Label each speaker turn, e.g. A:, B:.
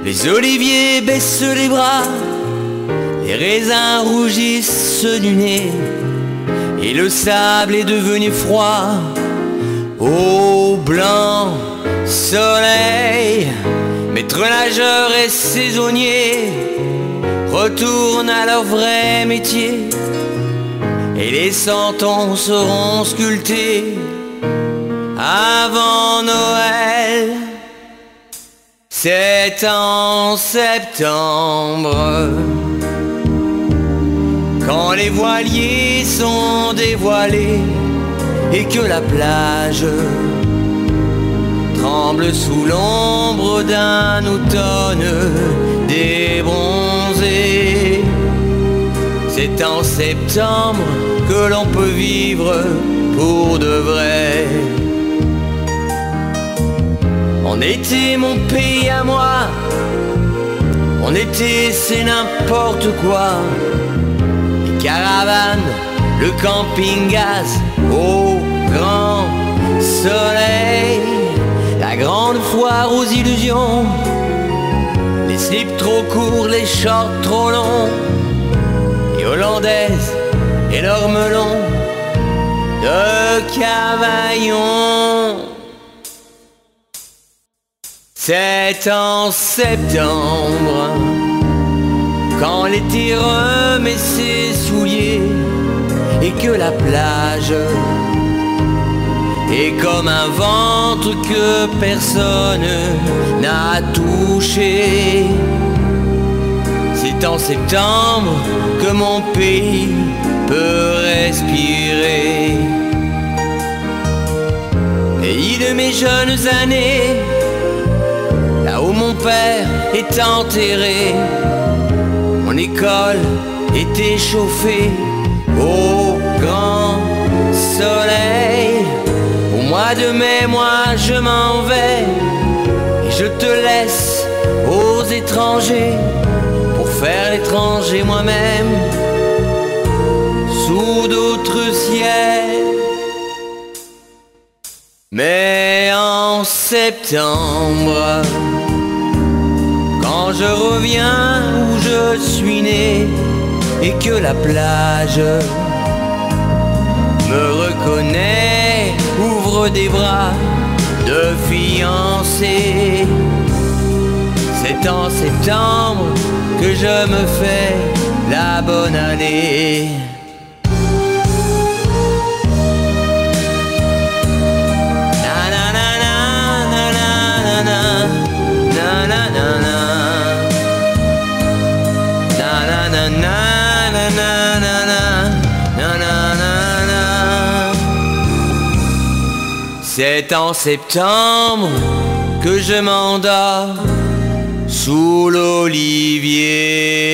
A: Les oliviers baissent les bras, les raisins rougissent du nez, et le sable est devenu froid. Ô blanc soleil, maître nageur et saisonnier retournent à leur vrai métier, et les santons seront sculptés avant Noël. C'est en septembre, quand les voiliers sont dévoilés et que la plage tremble sous l'ombre d'un automne débronzé. C'est en septembre que l'on peut vivre pour de vrai. En été, mon pays à moi, en été c'est n'importe quoi. Les caravanes, le camping-gaz, au grand soleil, la grande foire aux illusions, les slips trop courts, les shorts trop longs, les hollandaises et leurs melons de Cavaillon. C'est en septembre, quand l'été remet ses souliers et que la plage est comme un ventre que personne n'a touché. C'est en septembre que mon pays peut respirer. Pays de mes jeunes années, là où mon père est enterré, mon école était chauffée au grand soleil. Au mois de mai, moi je m'en vais et je te laisse aux étrangers pour faire l'étranger moi-même sous d'autres ciels. Mais en septembre, quand je reviens où je suis né et que la plage me reconnaît, ouvre des bras de fiancé. C'est en septembre que je me fais la bonne année. C'est en septembre que je m'endors sous l'olivier.